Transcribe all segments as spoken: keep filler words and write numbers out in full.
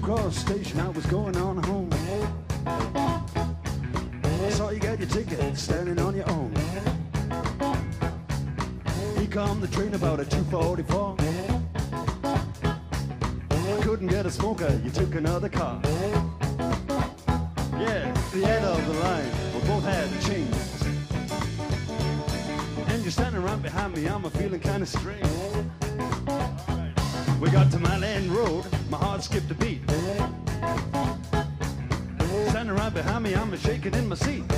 across the station, I was going on home. I saw you got your ticket, standing on your own. Here come the train about at two forty-four. Couldn't get a smoker, you took another car. Yeah, the end of the line, we both had the chains. And you're standing right behind me, I'm a feeling kind of strange. We got to my land road, my heart skipped a beat. Standing right behind me, I'm a shaking in my seat.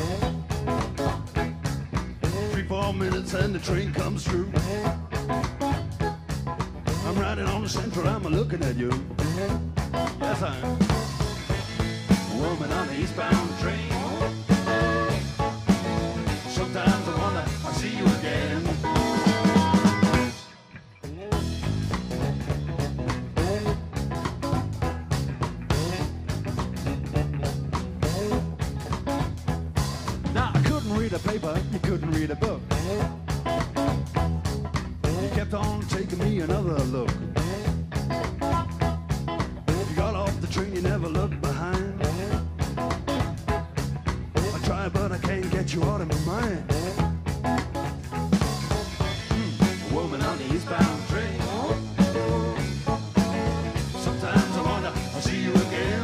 Three, four minutes and the train comes through. I'm riding on the Central, I'm a looking at you. Yes, I am. Woman on the eastbound train. Sometimes I wonder, I'll see you again. Now, I couldn't read a paper, you couldn't read a book. You kept on taking me another look. You got off the train, you never looked behind. I try, but I can't get you out of my mind. Mm, a woman on the eastbound train. Sometimes I wonder, I'll see you again.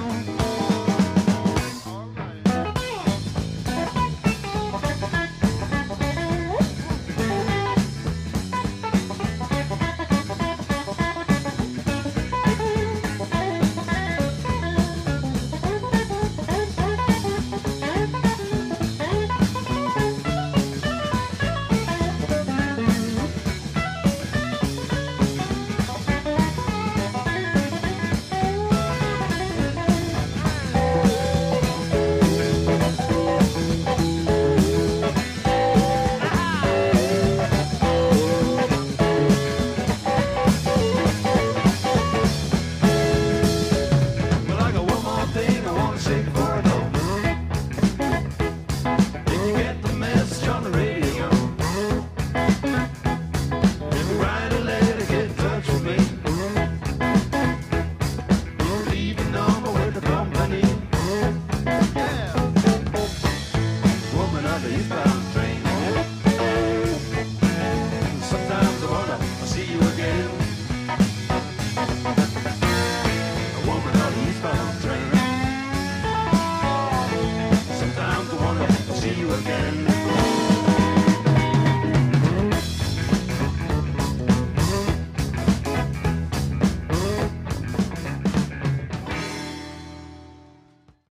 Sometimes I wonder, I'll see you again. A woman on the eastbound train. Sometimes I wonder, I'll see you again.